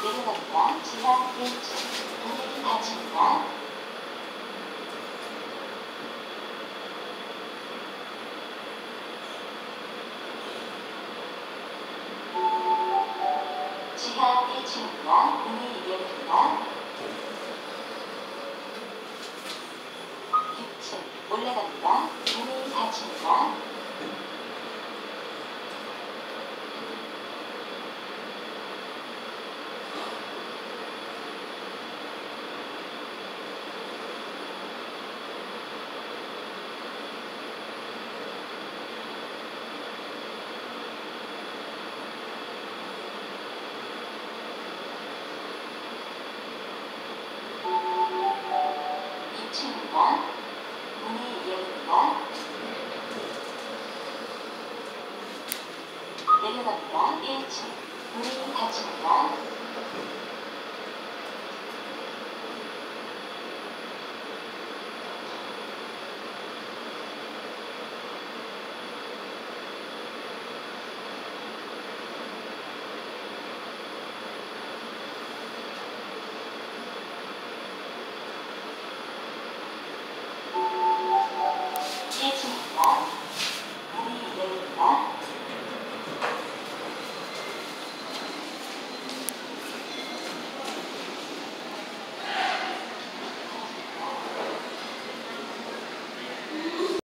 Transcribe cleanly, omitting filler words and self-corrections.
내려갑니다. 지하 1층 문이 닫힙니다. 지하 1층입니다. 문이 열립니다. 6층 올라갑니다. 문이 닫힙니다. 문이 열립니다. 내려갑니다. 1층 문이 닫힙니다.